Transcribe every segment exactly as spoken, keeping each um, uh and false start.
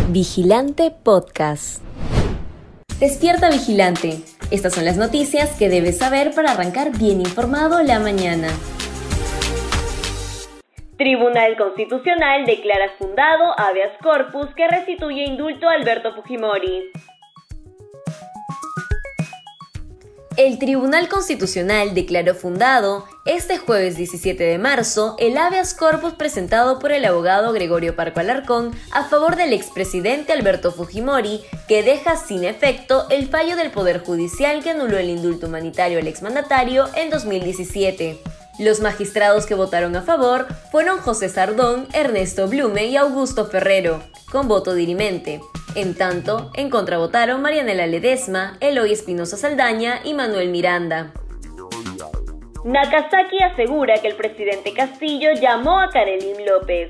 Vigilante Podcast. Despierta Vigilante. Estas son las noticias que debes saber para arrancar bien informado la mañana. Tribunal Constitucional declara fundado habeas corpus que restituye indulto a Alberto Fujimori. El Tribunal Constitucional declaró fundado este jueves diecisiete de marzo el habeas corpus presentado por el abogado Gregorio Parco Alarcón a favor del expresidente Alberto Fujimori, que deja sin efecto el fallo del Poder Judicial que anuló el indulto humanitario al exmandatario en dos mil diecisiete. Los magistrados que votaron a favor fueron José Sardón, Ernesto Blume y Augusto Ferrero, con voto dirimente. En tanto, en contra votaron Marianela Ledesma, Eloy Espinosa Saldaña y Manuel Miranda. Nakazaki asegura que el presidente Castillo llamó a Karelim López.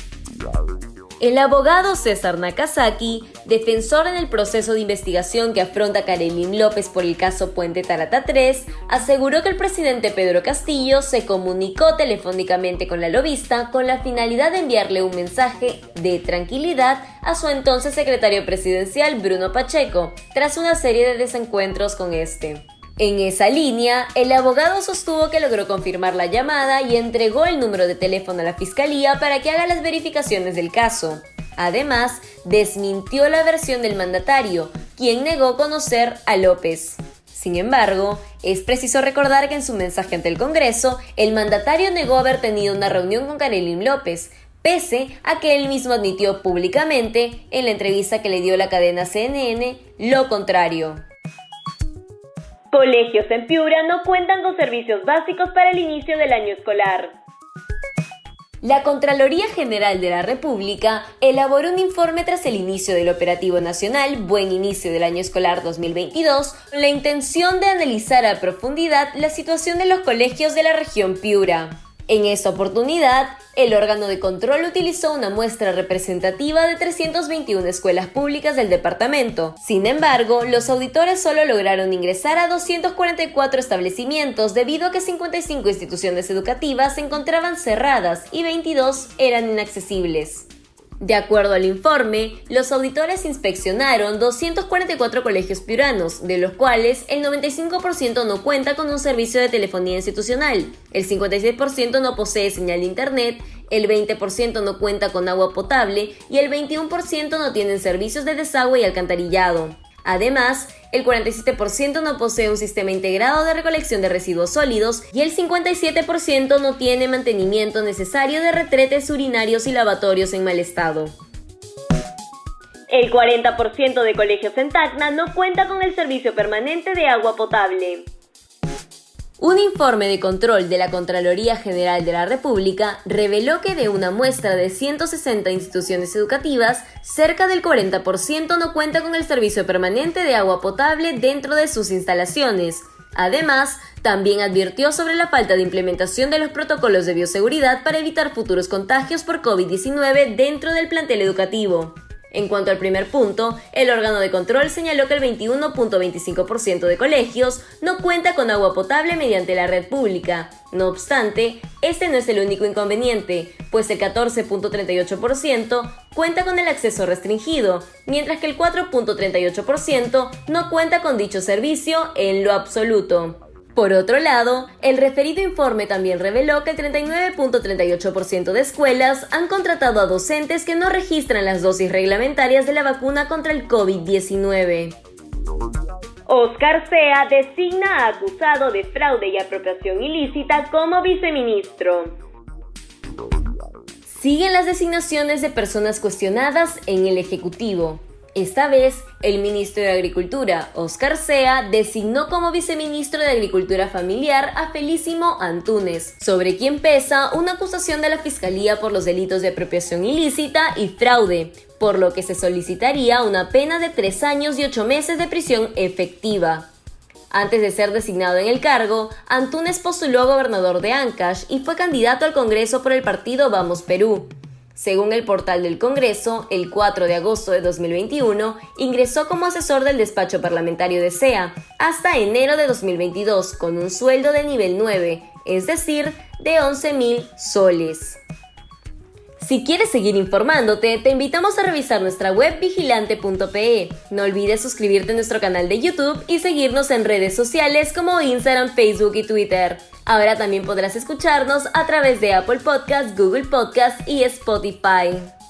El abogado César Nakazaki, defensor en el proceso de investigación que afronta Karelim López por el caso Puente Tarata tres, aseguró que el presidente Pedro Castillo se comunicó telefónicamente con la lobista con la finalidad de enviarle un mensaje de tranquilidad a su entonces secretario presidencial Bruno Pacheco, tras una serie de desencuentros con este. En esa línea, el abogado sostuvo que logró confirmar la llamada y entregó el número de teléfono a la fiscalía para que haga las verificaciones del caso. Además, desmintió la versión del mandatario, quien negó conocer a López. Sin embargo, es preciso recordar que en su mensaje ante el Congreso, el mandatario negó haber tenido una reunión con Karelim López, pese a que él mismo admitió públicamente, en la entrevista que le dio la cadena C N N, lo contrario. Colegios en Piura no cuentan con servicios básicos para el inicio del año escolar. La Contraloría General de la República elaboró un informe tras el inicio del operativo nacional Buen Inicio del Año Escolar dos mil veintidós, con la intención de analizar a profundidad la situación de los colegios de la región Piura. En esta oportunidad, el órgano de control utilizó una muestra representativa de trescientas veintiuna escuelas públicas del departamento. Sin embargo, los auditores solo lograron ingresar a doscientos cuarenta y cuatro establecimientos debido a que cincuenta y cinco instituciones educativas se encontraban cerradas y veintidós eran inaccesibles. De acuerdo al informe, los auditores inspeccionaron doscientos cuarenta y cuatro colegios piuranos, de los cuales el noventa y cinco por ciento no cuenta con un servicio de telefonía institucional, el cincuenta y seis por ciento no posee señal de internet, el veinte por ciento no cuenta con agua potable y el veintiuno por ciento no tienen servicios de desagüe y alcantarillado. Además, el cuarenta y siete por ciento no posee un sistema integrado de recolección de residuos sólidos y el cincuenta y siete por ciento no tiene mantenimiento necesario de retretes urinarios y lavatorios en mal estado. El cuarenta por ciento de colegios en Tacna no cuenta con el servicio permanente de agua potable. Un informe de control de la Contraloría General de la República reveló que de una muestra de ciento sesenta instituciones educativas, cerca del cuarenta por ciento no cuenta con el servicio permanente de agua potable dentro de sus instalaciones. Además, también advirtió sobre la falta de implementación de los protocolos de bioseguridad para evitar futuros contagios por COVID diecinueve dentro del plantel educativo. En cuanto al primer punto, el órgano de control señaló que el veintiuno punto veinticinco por ciento de colegios no cuenta con agua potable mediante la red pública. No obstante, este no es el único inconveniente, pues el catorce punto treinta y ocho por ciento cuenta con el acceso restringido, mientras que el cuatro punto treinta y ocho por ciento no cuenta con dicho servicio en lo absoluto. Por otro lado, el referido informe también reveló que el treinta y nueve punto treinta y ocho por ciento de escuelas han contratado a docentes que no registran las dosis reglamentarias de la vacuna contra el COVID diecinueve. Óscar Sea designa a acusado de fraude y apropiación ilícita como viceministro. Siguen las designaciones de personas cuestionadas en el Ejecutivo. Esta vez, el ministro de Agricultura, Óscar Sea, designó como viceministro de Agricultura Familiar a Felísimo Antúnez, sobre quien pesa una acusación de la Fiscalía por los delitos de apropiación ilícita y fraude, por lo que se solicitaría una pena de tres años y ocho meses de prisión efectiva. Antes de ser designado en el cargo, Antúnez postuló a gobernador de Ancash y fue candidato al Congreso por el partido Vamos Perú. Según el portal del Congreso, el cuatro de agosto de dos mil veintiuno ingresó como asesor del despacho parlamentario de Sea hasta enero de dos mil veintidós con un sueldo de nivel nueve, es decir, de once mil soles. Si quieres seguir informándote, te invitamos a revisar nuestra web vigilante punto pe. No olvides suscribirte a nuestro canal de YouTube y seguirnos en redes sociales como Instagram, Facebook y Twitter. Ahora también podrás escucharnos a través de Apple Podcasts, Google Podcasts y Spotify.